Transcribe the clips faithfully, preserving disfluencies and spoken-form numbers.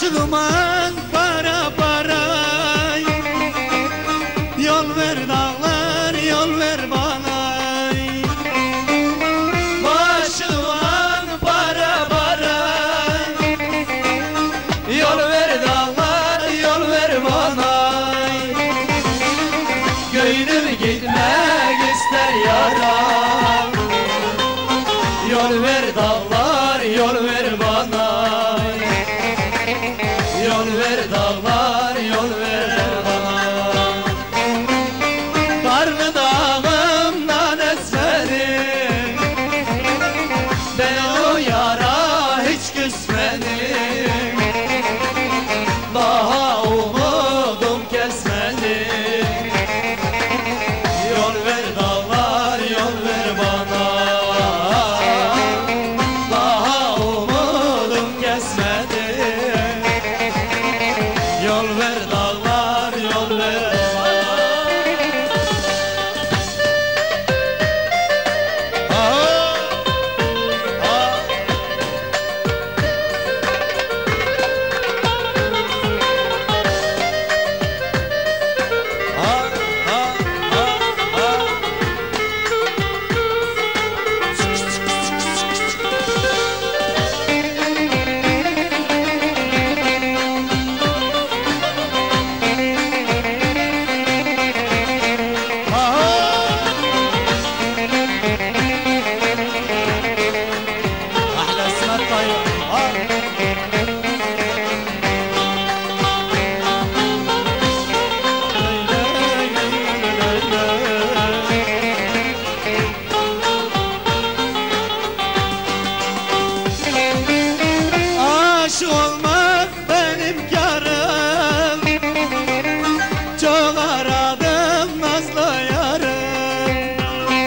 Başlıman para para, yol ver dağlar, yol ver bana. Başlıman para para, yol ver dağlar, yol ver bana. Gönlüm gitmek ister yara, yol ver dağlar, yol ver bana. Yol ver dağlar, yol ver bana. Karnı dağımdan esmedim, ben o yara hiç küsmedim. Daha umudum kesmedim. Yol ver dağlar, yol ver bana. Daha umudum kesmedim. Yol ver dağlar, yol ver bana. Ah, ah. Ah, ah, ah, ah. أحلى اسمها الطيب. Aşık olmak benim karım, çok aradım nazlı yarım.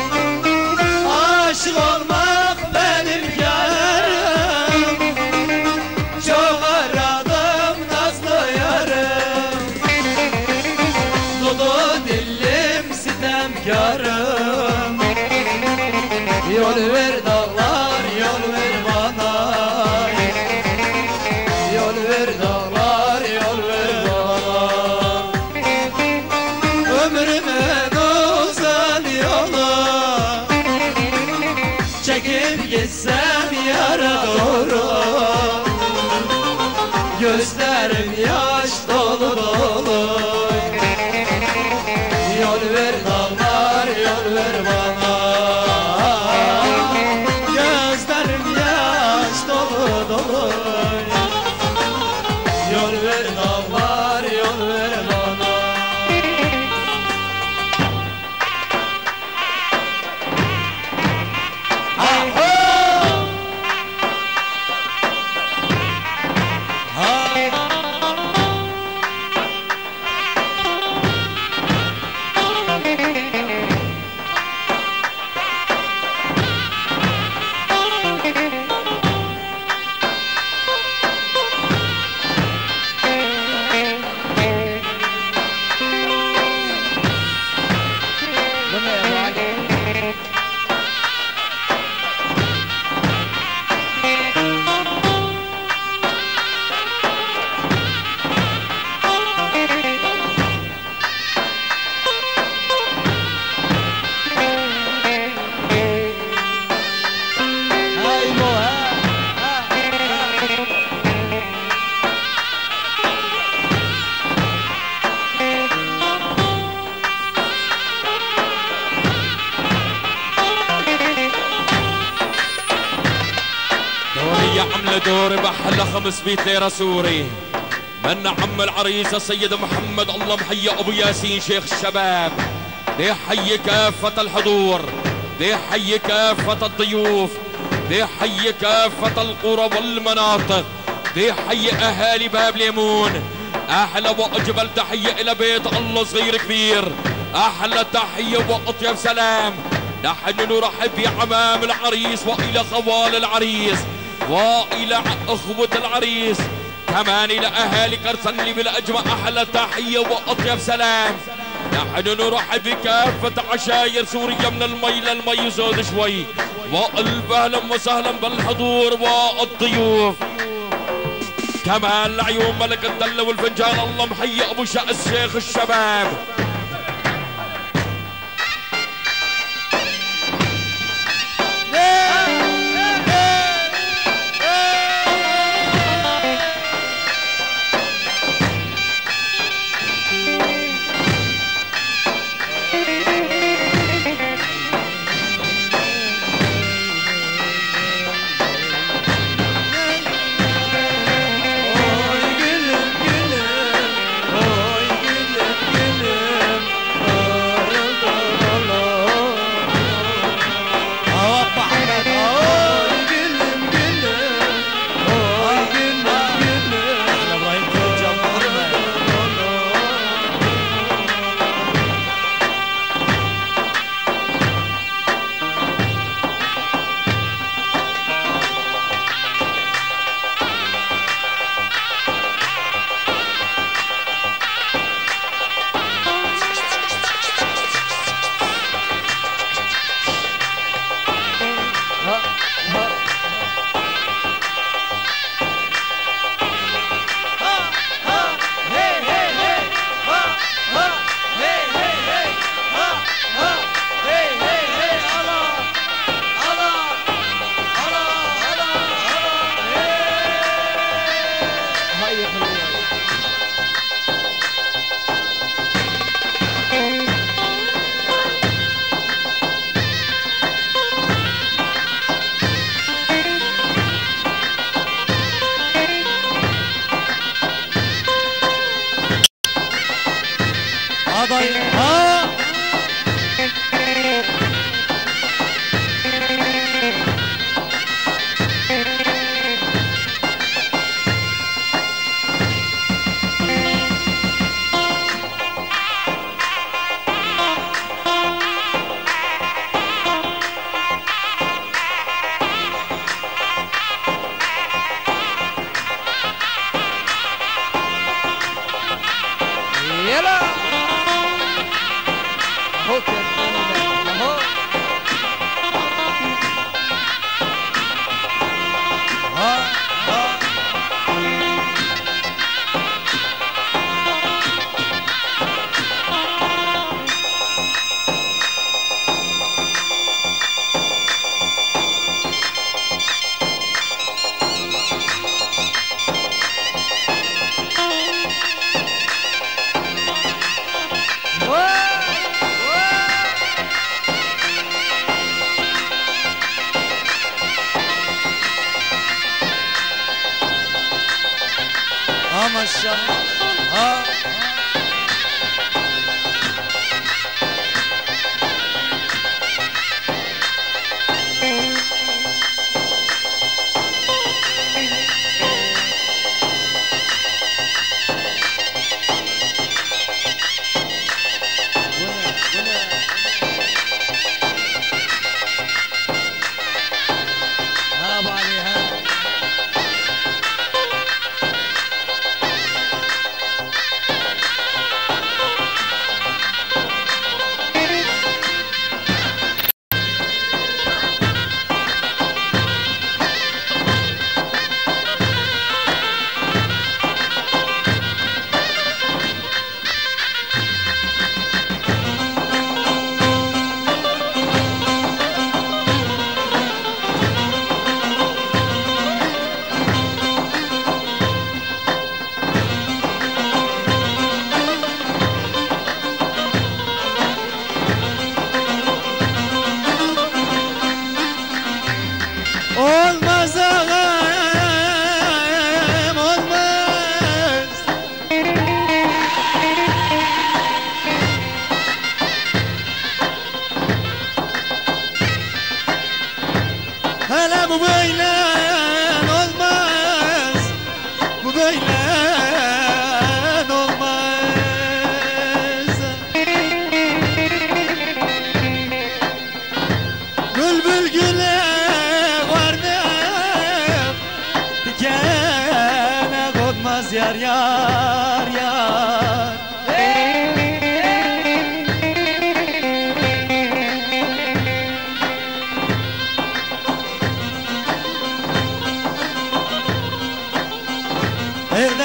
Aşık olmak benim yarım, çok aradım nazlı yarım. Dolu dilim sitemkarım. Yol ver dağlar, yol ver bana. Yol ver dağlar, yol ver bana. Ömrümün uzun yolu, çekip gitsem yara doğru. Gözlerim yaş dolu dolu. Yol ver dağlar, yol ver bana. Gözlerim yaş dolu dolu. Yol ver dağlar, yol ver bana. Ha-ho! Ha! عملة دوري بحلى خمس مية ليرة سوري من عم العريس السيد محمد. الله محيي ابو ياسين شيخ الشباب. دي حي كافة الحضور، دي حي كافة الضيوف، دي حي كافة القرى والمناطق، دي حي اهالي باب ليمون. احلى واجمل تحية الى بيت الله صغير كبير. احلى تحية واطيب سلام. نحن نرحب بعمام العريس والى خوال العريس والى اخوة العريس، كمان الى اهالي كرسنلي بالاجمع. احلى تحية واطيب سلام. نحن نرحب بكافة عشاير سوريا من المي للمي زود شوي، والف اهلا وسهلا بالحضور والضيوف. كمان لعيون ملك الدلة والفنجان الله محيي ابو شأس شيخ الشباب.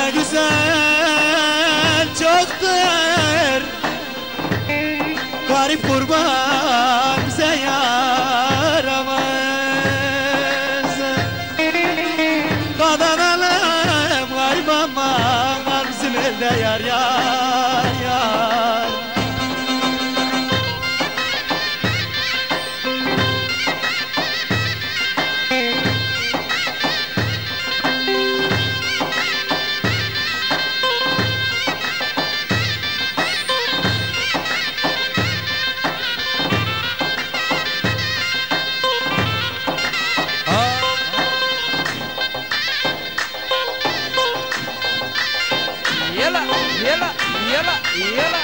ne güzel çoktur garip kurban bize yaramaz. Kadanalım garip aman bizim elde yar yar yar. Yela, yela, yela, yela.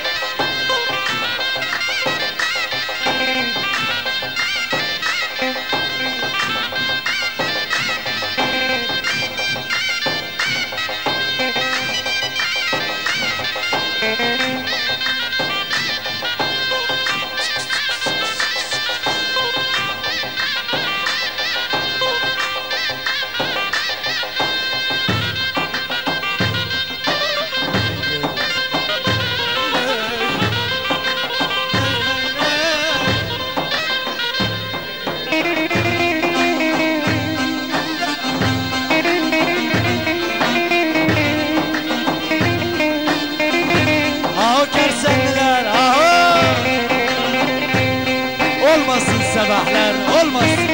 Olmasın sabahlar, olmasın.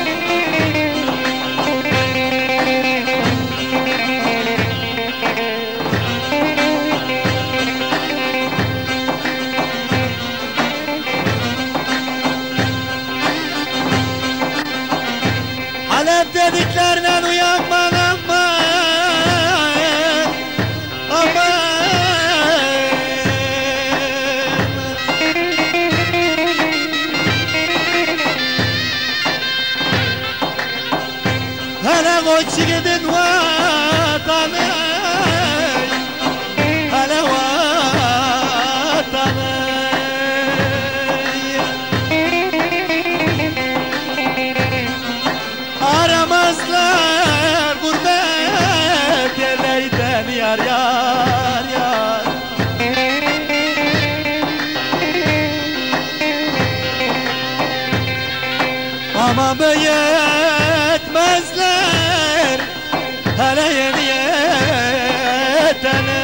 Halep dediklerinden uyanman aman, aman. Hele koç gidin vatanı, hele vatanı. Aramazlar gurbet yerleyden yar yar yar. Ama büyütmezler hele yeni yeteni.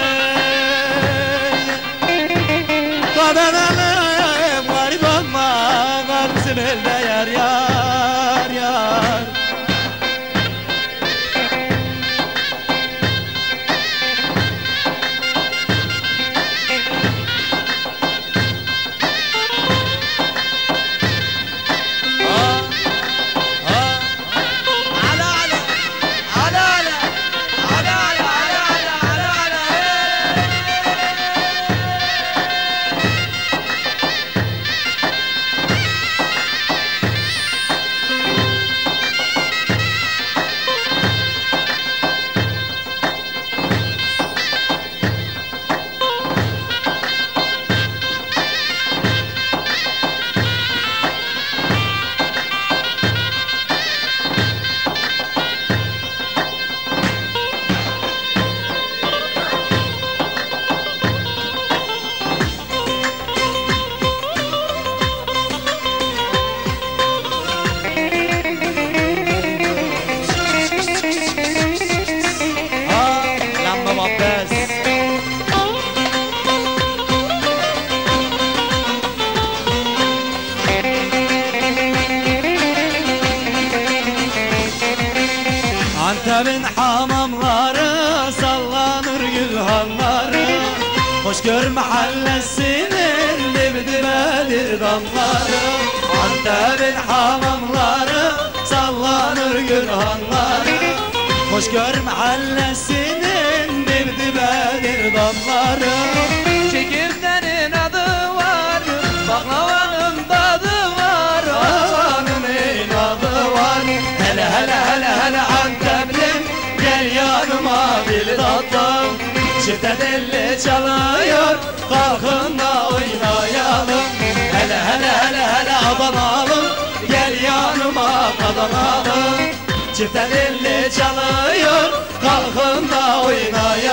Kadanalım garip ama bizim elde yar yar yar. Antep'in hamamları sallanır gülhanları, Hoşgör mahallesinin dibdibedir damları. Antep'in hamamları sallanır gülhanları, Hoşgör mahallesinin dibdibedir damları. Çekirdenin adı var, baklavanın tadı var, Baklavanın inadı var. Hele hele hele hele Anteplim, gel yanıma dil tatlım. Çifte dilli çalıyor, kalkın da oynayalım. Hele hele hele hele Adanalım, gel yanıma Adanalım. Çifte dilli çalıyor, kalkın da oynayalım.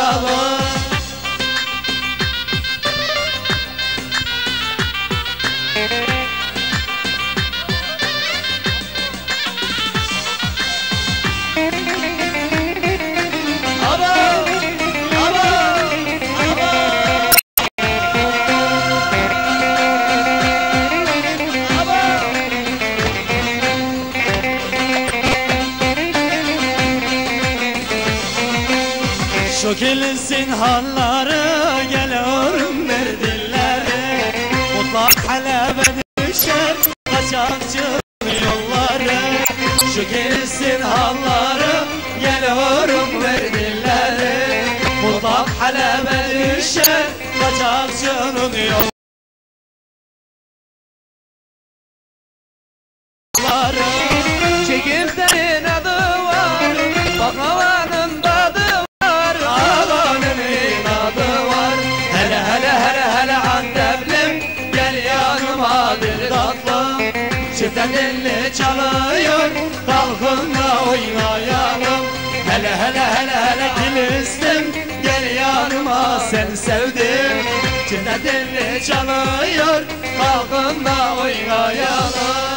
Şu kilsin halları geliyorum verdilleri Mutlak halebe düşer kaçakçı yolları Şu kilsin halları geliyorum verdilleri Mutlak halebe düşer kaçakçının yolları Çekimlerin adı var, baklavanın tadı var, ağanın inadı var. Hele hele hele hele Anteplim gel yanıma bir tatlım Çifte dilli çalıyor kalkın da oynayalım Hele hele hele hele Kilistim gel yanıma sen sevdim Çifte dilli çalıyor kalkın da oynayalım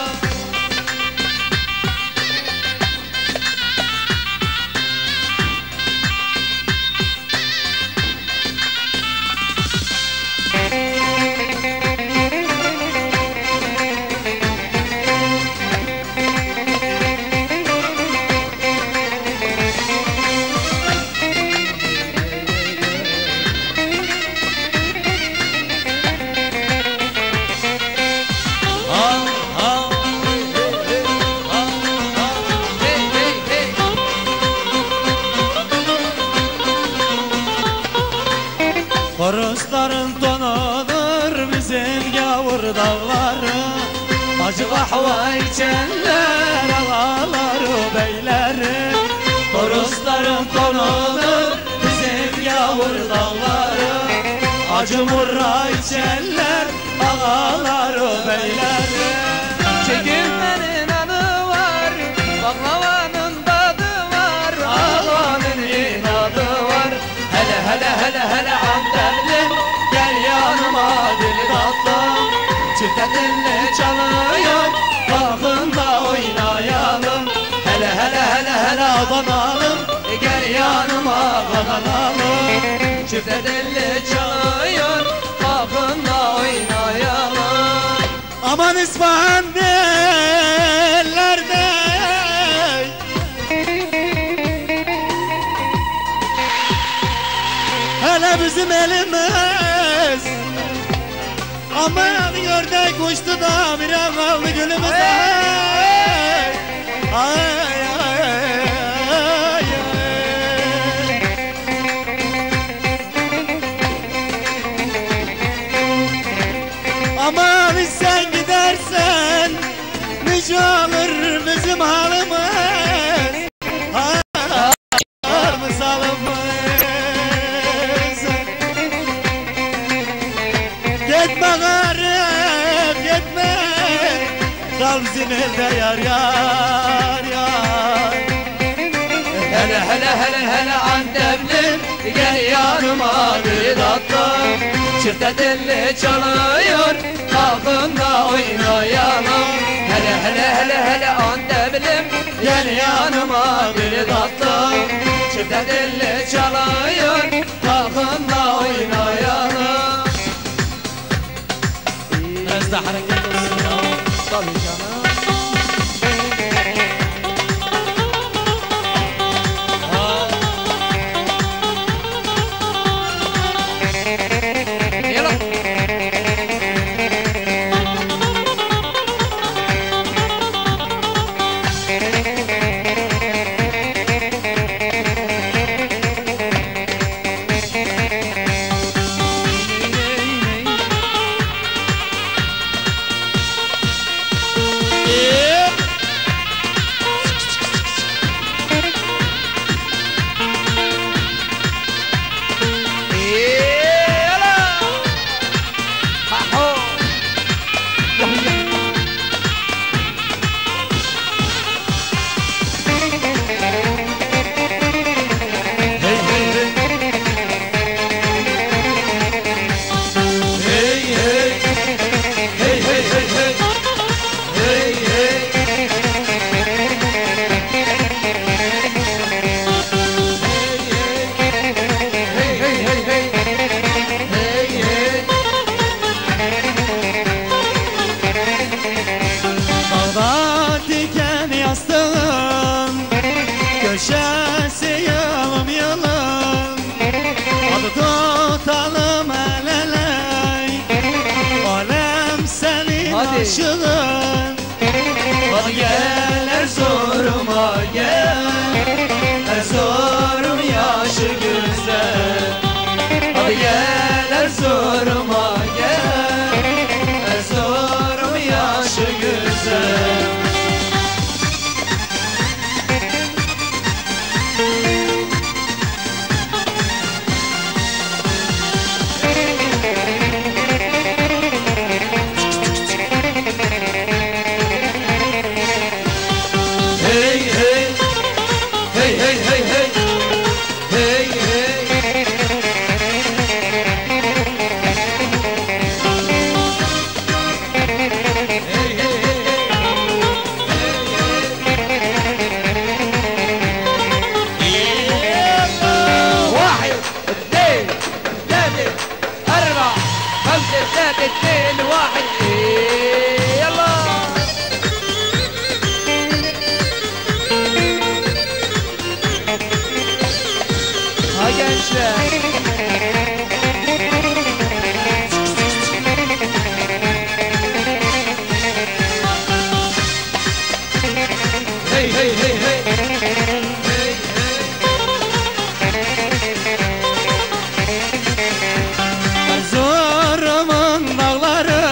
Horusların tonudur bizim gavur dağları Acı kahve içenler ağaları beyleri Horusların tonudur bizim gavur dağları Acı murra içenler ağaları beyleri Çekimlerin adı var, baklavanın tadı var, ağanın inadı var. Hele hele hele hele Anteplim gel yanıma deli tatlım Çifte dilli çalıyor kalkın da oynayalım Hele hele hele hele Adanalım gel yanıma kazanalım Çifte dilli çalıyor, kalkın da oynayalım. Aman İsfahan dillerde Hele bizim elimiz Aman gördük uçtu da bir an kaldı gülümüz Ay ay ay ay Aman sen gidersen nice olur bizim halimiz Halimiz halimiz Gitme garip gitme Kal bizim elde yar yar yar Hele hele hele hele Anteplim gel yanıma bir tatlım Çifte dilli çalıyor kalkın da oynayalım Hele hele hele hele Anteplim gel yanıma bir tatlım Çifte dilli çalıyor kalkın da oynayalım Biraz da hareket olsun ya Tabii canım. Köşesi yalım yalım aşığım. Hadi gel Erzurum'a gel, Erzurum yaşı güzel. Hadi gel Erzurum'a gel, Erzurum yaşı güzel. اثنين واحد يلا ها gençler hey hey hey hey Erzurum'un dağları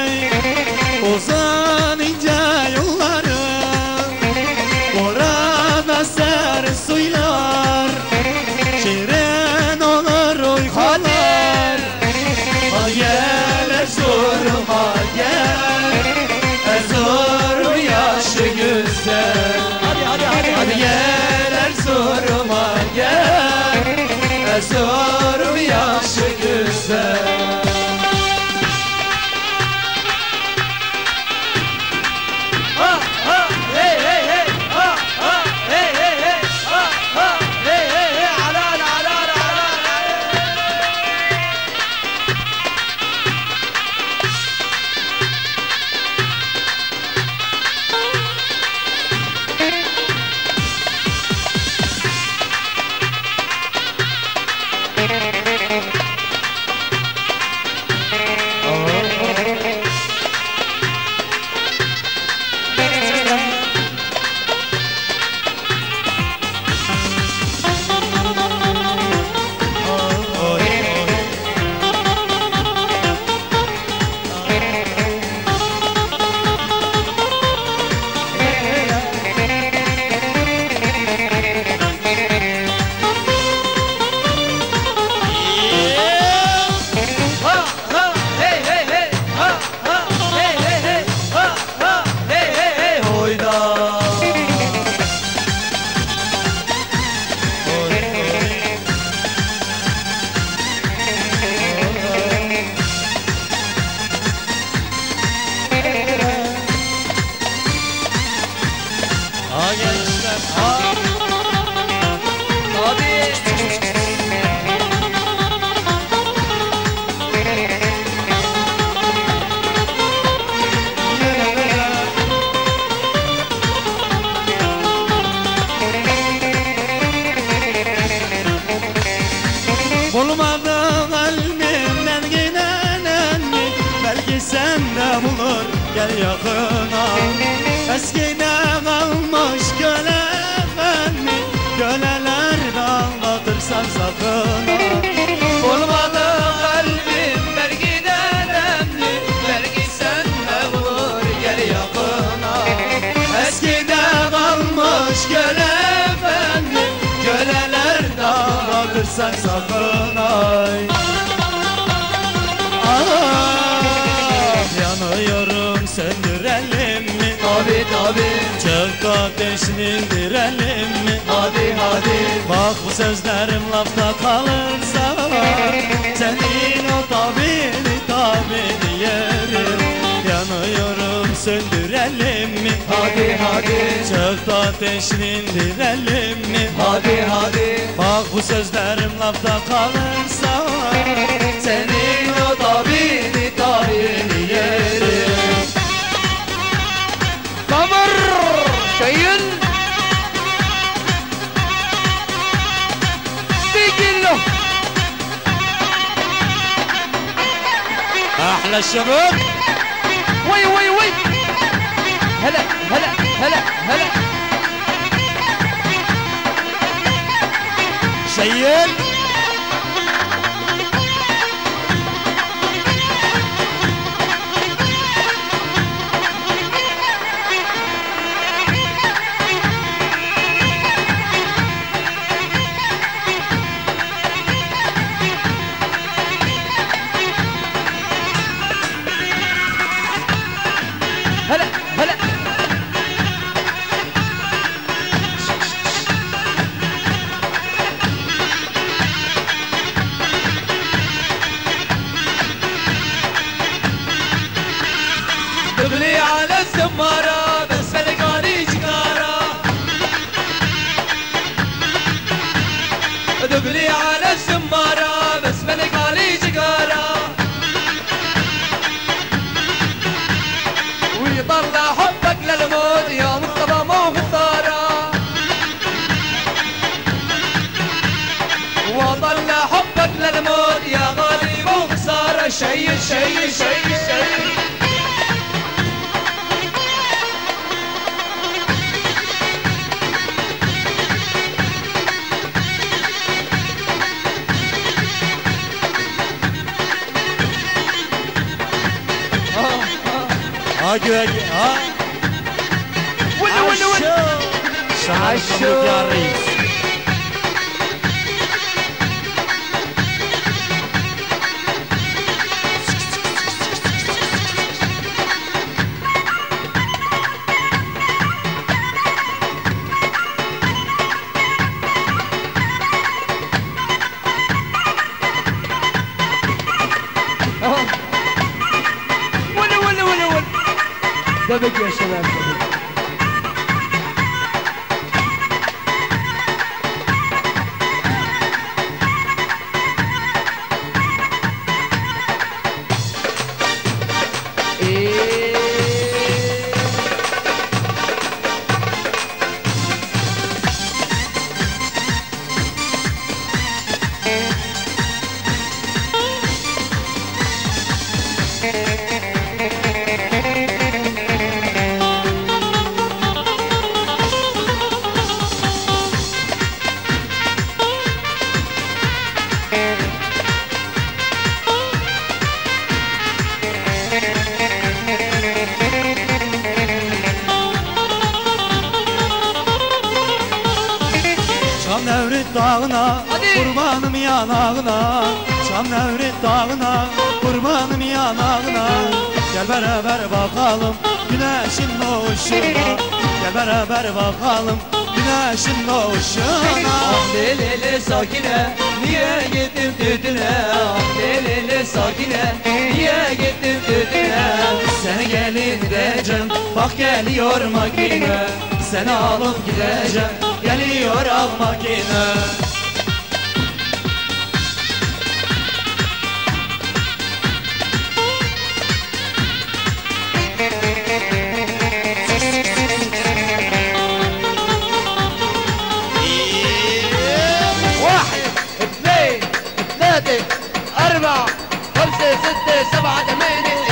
uzun ince yolları, orada serin suylar, şirin olur uykular. Hadi gel Erzurum'a gel, Erzurum yaşı güzel. Hadi hadi hadi hadi gel Erzurum'a gel, Erzurum yaşı güzel. Ha ha hey hey hey ha ha hey hey hey ha ha hey hey hey alal alal alal. Ha gençler ha. Hadi. Bulmadı kalbimden gideneni, belki sen de bulur gel yakına. Eskide kalmış köle efendi, köleler anlatırsan sakın ha. Olmadı kalbim belki de önemli, belki sen de vur gel yakına. Eskide kalmış köle efendi, köleler de anlatırsan sakın ay. Ah, yanıyorum söndürelim mi? Tabi tabi Çık ateşini indirelim mi? hadi hadi. Bak bu sözlerim lafta kalırsa, senin o tabini tabini yerim. Yanıyorum söndürelim mi? Hadi hadi Çık ateşini indirelim mi? hadi hadi. Bak bu sözlerim lafta kalırsa, Senin o tabini tabini yerim. Damır şeyin bir kilo. أحلى الشباب وي وي وي هلا هلا هلا هلا شيل هلا هلا دبلي على الزمارة بس بلقاني جكارة دبلي على الزمارة بس بلقاني جكارة ويطلع حبك للموت يا مصطفى مو خسارة وطلع حبك للموت يا غالي مو خسارة شي شي شي شي ها قاعد ها ولي ولي ولي عشو يا ريس ولي ولي ولي ولي دبق يا شباب دبق Şam Nevrit dağına Hadi. kurbanım yanağına Şam Nevrit dağına kurbanım yanağına Gel beraber bakalım güneşin doğuşuna Gel beraber bakalım güneşin doğuşuna Ah lelele sakine niye gittin düdüne Ah lelele sakine niye gittin düdüne Seni gelin diyeceğim bak geliyor makine Seni alıp gideceğim geliyor al makine واحد اثنين ثلاثة أربعة خمسة ستة سبعة ثمانية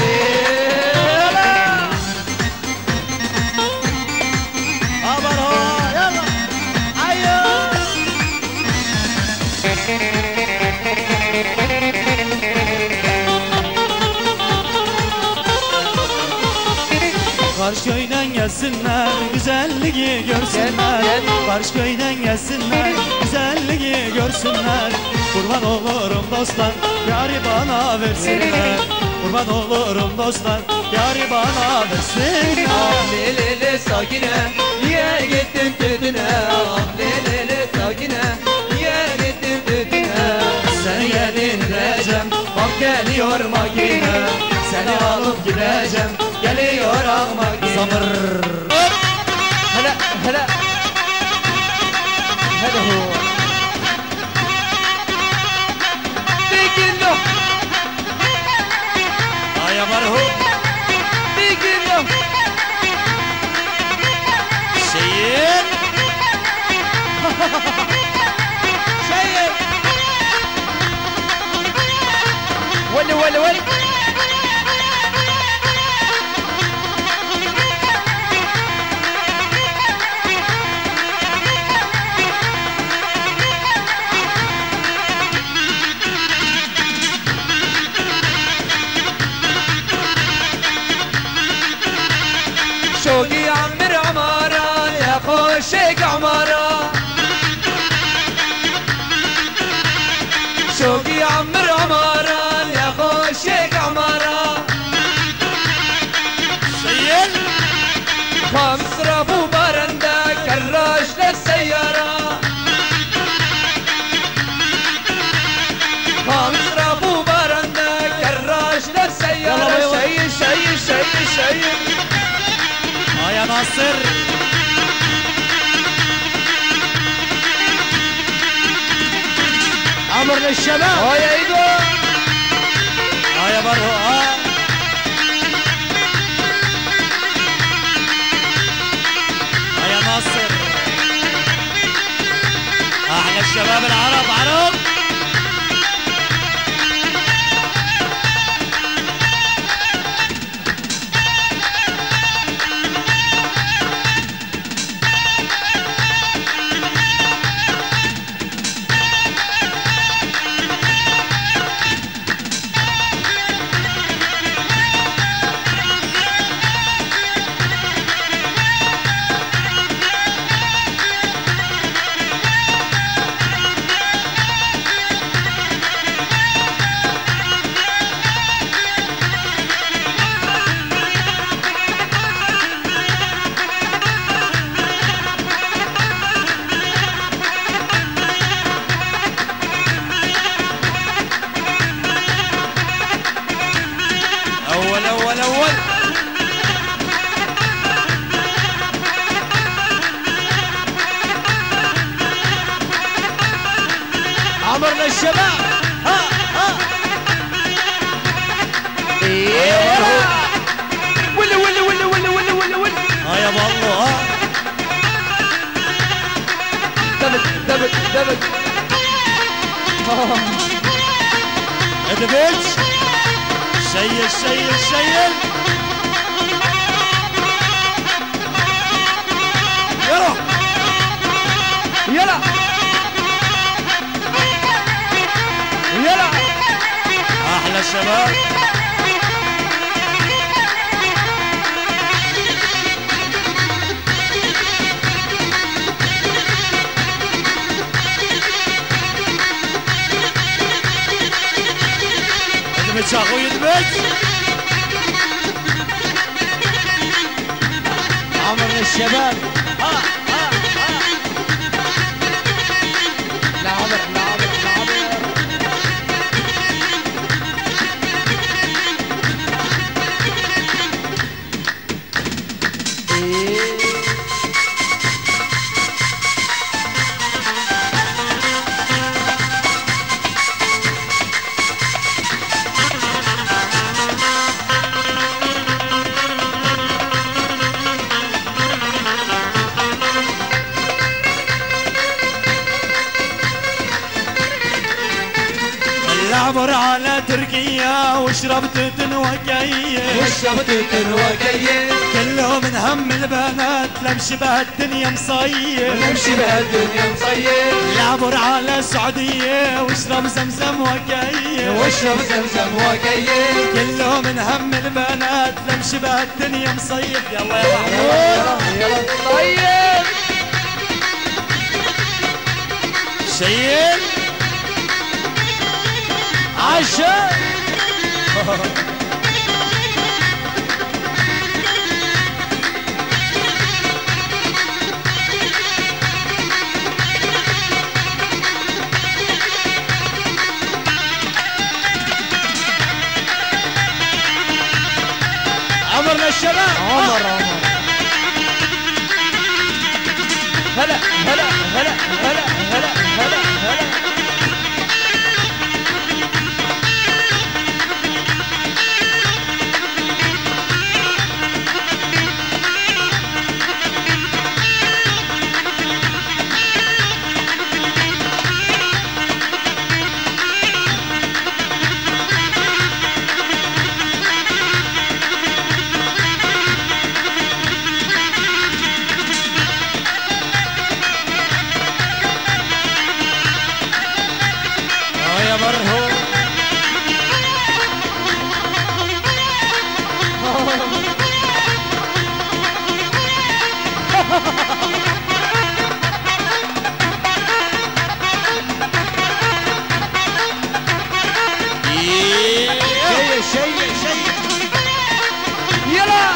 Karşı köyden gelsinler, güzelliği görsünler. Gel, gel. Karşı köyden gelsinler, güzelliği görsünler. Kurban olurum dostlar, yari bana versinler. Kurban olurum dostlar, yari bana versinler. Ah lelele sakine niye gittin düdüne Ah lelele sakine niye gittin düdüne Seni gelin diyeceğim, bak geliyor makine. Seni alıp gideceğim, geliyor al makine. Zamır. هلا هلا هذا هو بيجيله Aya marhum. بيجيله Şehir. شيء ولي ولي ولي ناصر عمر للشباب اه يا ايدو اه يا برهو اه اه يا ناصر احلى الشباب العرب عرب اول اول اول عمر للشباب ها ها ولي ولي ولي ولي ولي ولي ولي اه يا بالله اه دبك دبك دبك ادبيتش شيل شيل شيل يلا يلا يلا احلى شباب ادبيتش اخوي ادبيتش عمر للشباب ها ها ها لا عمر لا عمر لا عمر العبر على تركيا وشربت تنوكية وشربت تنوكية كله من هم البنات لمشي بهالدنيا مصير نمشي بهالدنيا مصير العبر على سعودية واشرب زمزم وكية واشرب زمزم وكية كله من هم البنات لمشي بهالدنيا مصيف يلا يا محمود يلا طيب شيل عشاء عمر للشباب عمر عمر هلا هلا هلا هلا هلا هلا هلا يا مرهو شيء شيء شيء يلا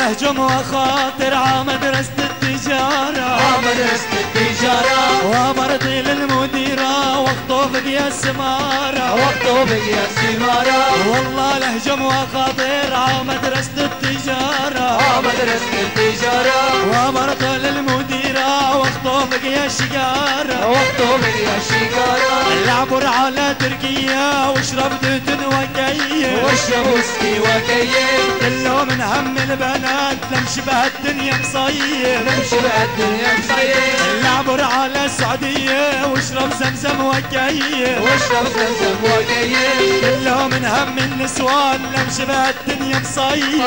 لهجم وخاطر عمدرسة التجارة عمدرسة التجارة وبرضي للمديرة واخطب يا السمارة واخطب يا السمارة والله لهجم وخاطر عمدرسة التجارة عمدرسة التجارة وبرضي للمديرة واخطب يا الشقارة واخطب يا الشقارة العبر على تركيا واشرب دتن وكيف واشرب وسكي وكيف كله من هم البنات لمشي بهالدنيا مصيف نمشي بهالدنيا مصيف العبر على السعودية واشرب زمزم وكيف واشرب زمزم وكيف كله من هم النسوان لمشي بهالدنيا مصيف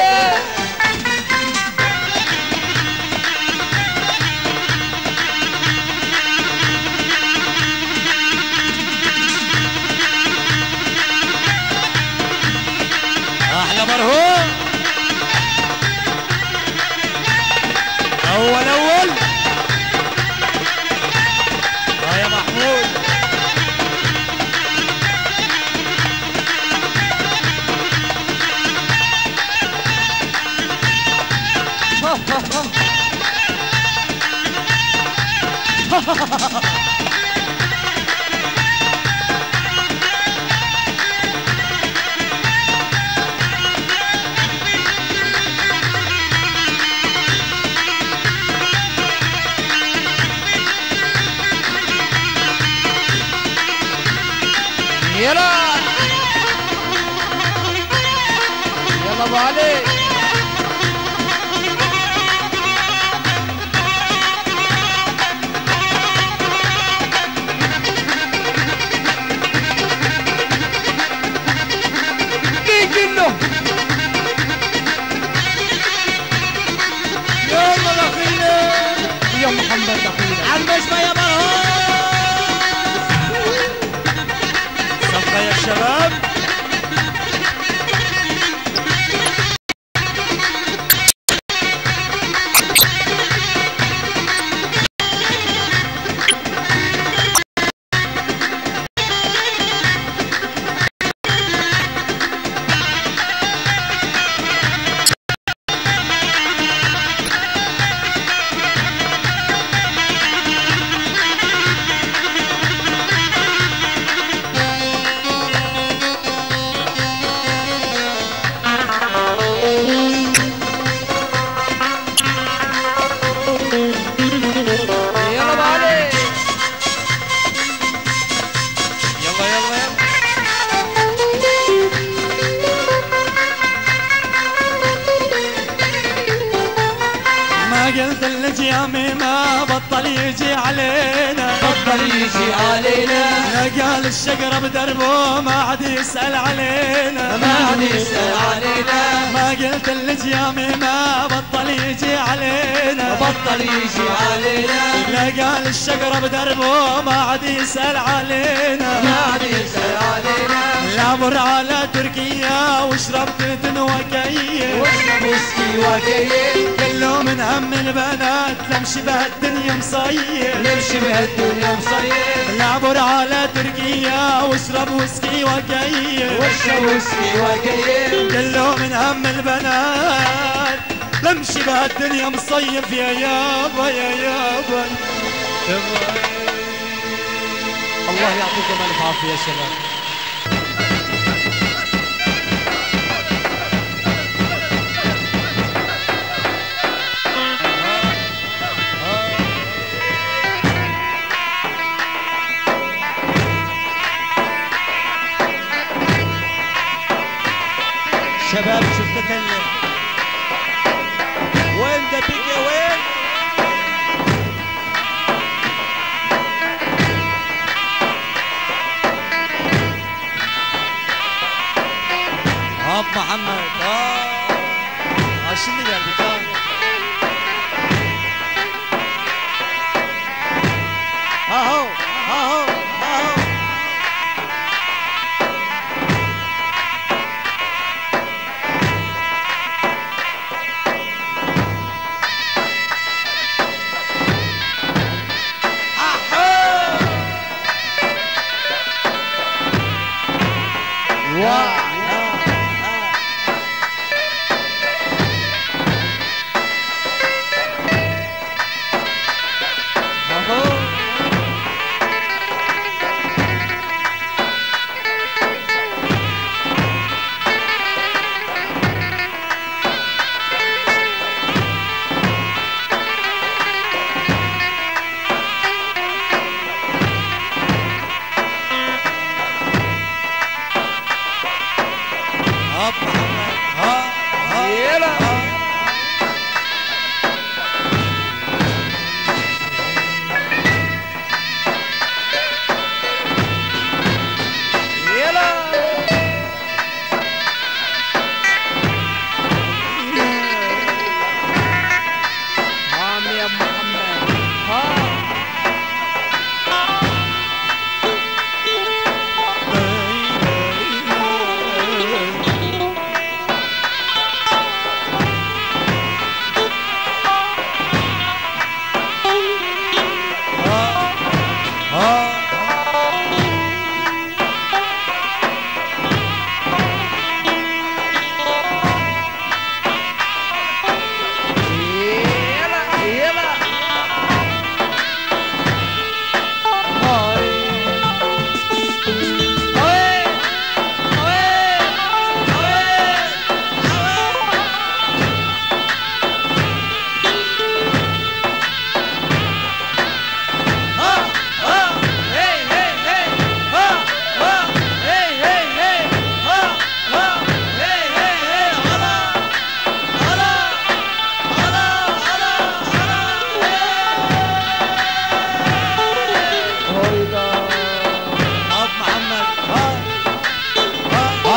احلى مرهوم اول اول ها يا محمود يلا يلا ابو علي مين كله يلا دخيلة يا محمد دخيلة عالمجمع يا مرهوم صفقة يا شباب يلا ابو علي يلا يلا يلا ما قلت لك يا عمي ما بطل يجي علينا بطل يجي علينا لا قال الشقرة بدربه ما عاد يسأل علينا ما عاد يسأل علينا ما قلت لك يا عمي ما بطل يجي علينا بطل يجي علينا لا قال الشقرة بدربه ما عاد يسأل علينا ما عاد يسأل علينا العبر على تركيا واشرب تتن وكيف واشرب وسكي وكيف كله من هم البنات لمشي بهالدنيا مصيف نمشي بهالدنيا مصيف العبر على تركيا واشرب وسكي وكيف واشرب وسكي وكيف كله من هم البنات لمشي بهالدنيا مصيف يا يابا يا يابا الله يعطيكم الف عافيه يا شباب. شباب شفتك ال- وين دبيكي وين؟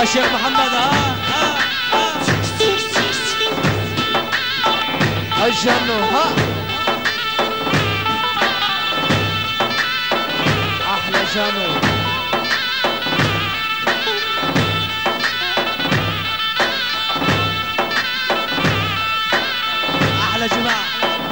شيخ محمد ها ها ها الجنو ها احلى جنو احلى جماعه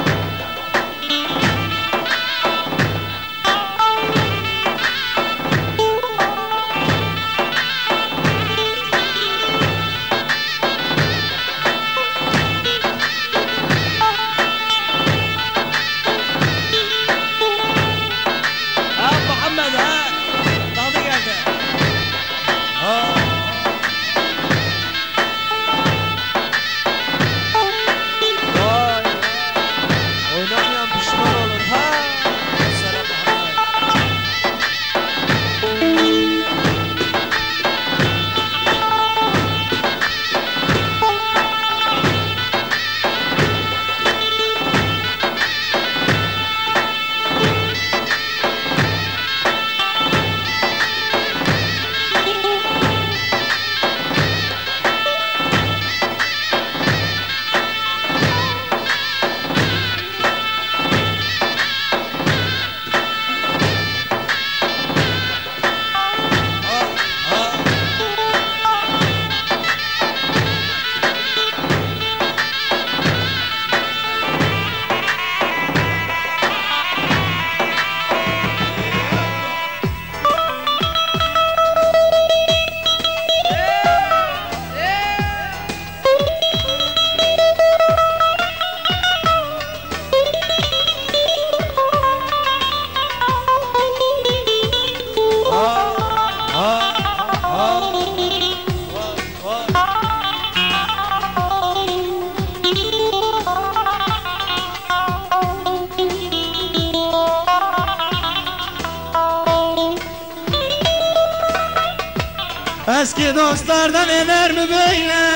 Eski dostlardan eder mi böyle?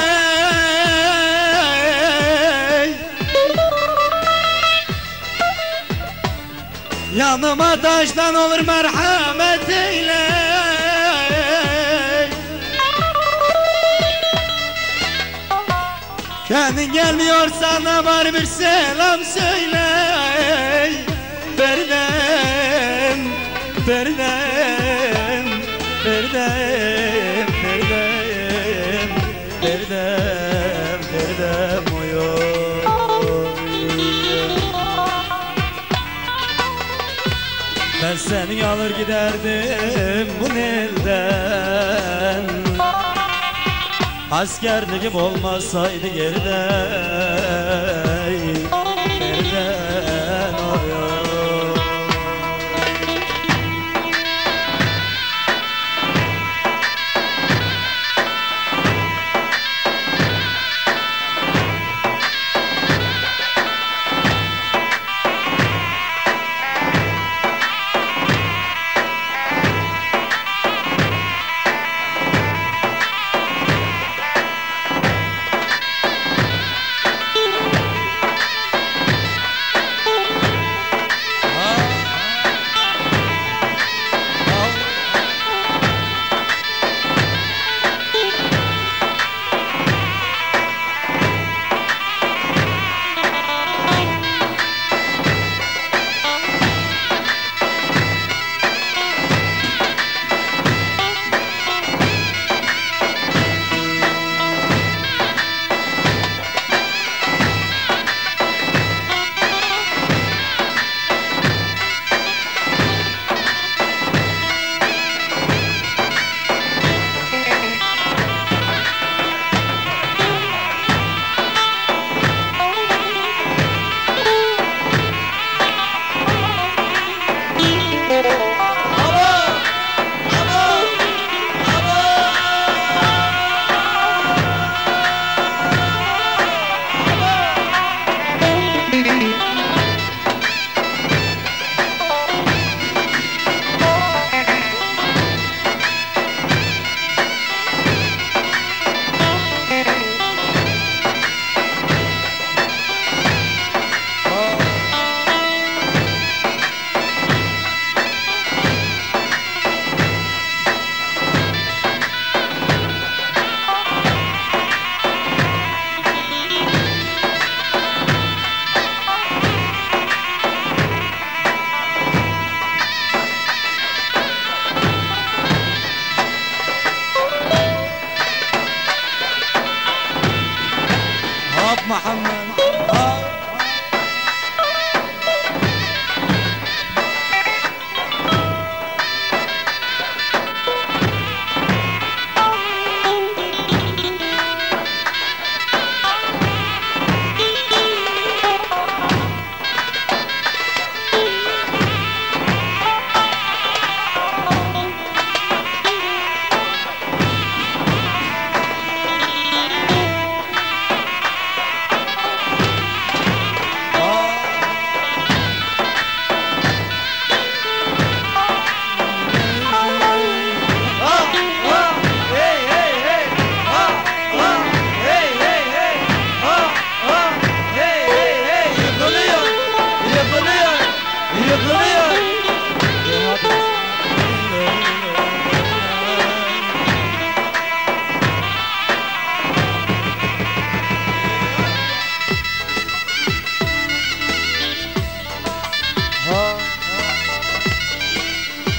Yanıma taştan olur merhamet eyle. Kendin gelmiyorsan da var bir selam söyle. Berdem, berdem, berdem, berdem, berdem, berdem oy oy. Ben seni alır giderdim bu elden. Askerliğim olmasaydı geride, geriden oy oy.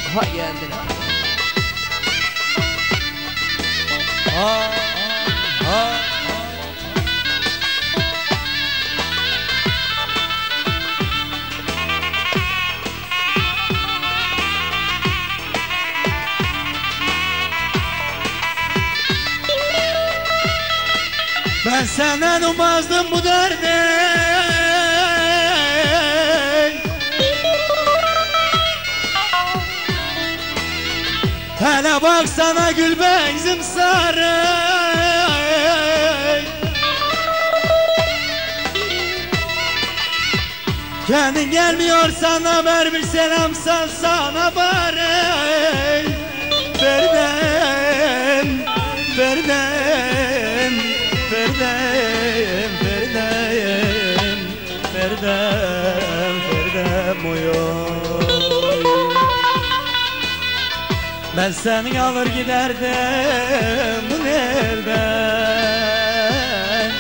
Ha kendine. Ha ha. Ben senden ummazdım bu derdi. Hele baksana gül benzim sarı. Kendin gelmiyorsan haber bir selam sal sana bari. Ferdem, Ferdem, Ferdem, Ferdem, Ferdem, Ferdem uyuyor. Ben seni alır giderdim bu nereden?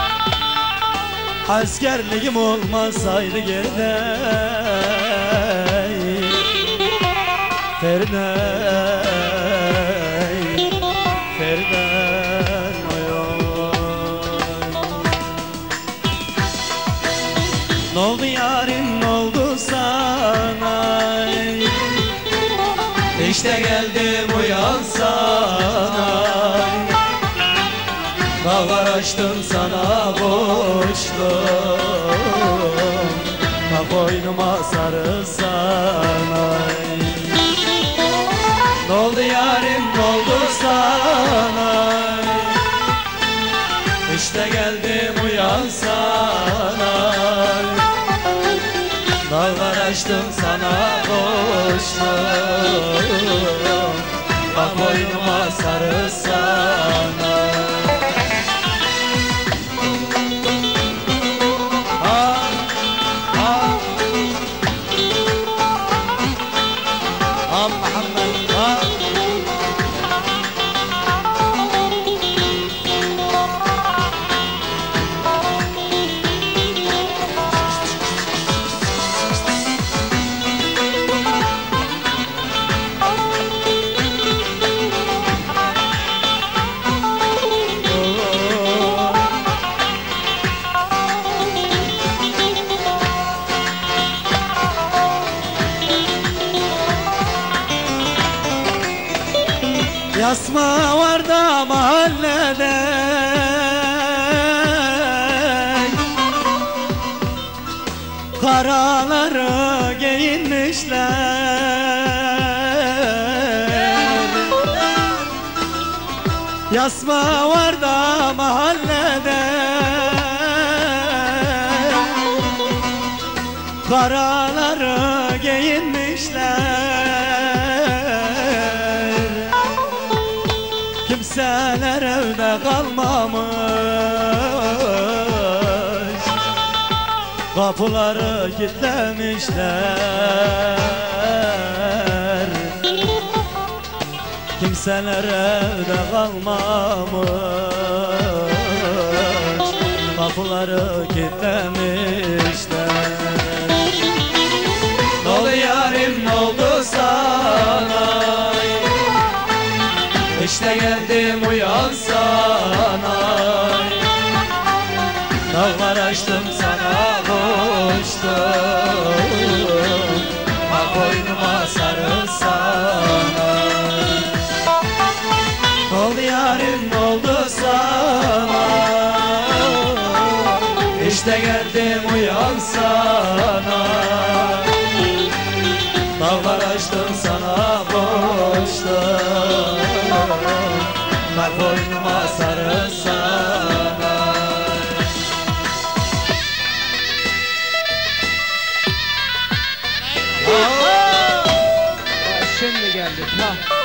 Askerliğim olmasaydı geride. Feride, Feride ne oldu yarim, ne oldu sana? İşte geldim uyansana. Dağlar açtım sana boşluğum. Bak boynuma sarılsana. Ne oldu yarim, ne oldu sana? İşte geldim uyansana. Dağlar açtım sana boşluğum. Bak boynuma sarılsana. Ah, ah. Ah Muhammed, ah. Yasma var da mahallede, karaları giyinmişler. Yasma var da mahallede, karaları giyinmişler. Kimseler evde kalmamış, kapıları kilitlemişler. Kimseler evde kalmamış, kapıları kilitlemişler. Ne oldu yarim, ne oldu sana? İşte geldim uyansana. Dağlar açtım sana koştum. Bak boynuma sarılsana. Ne oldu yarim, ne oldu sana? İşte geldim uyansana. Dağlar açtım sana boşluğum. Bak boynuma sarılsana. Şimdi geldik ha.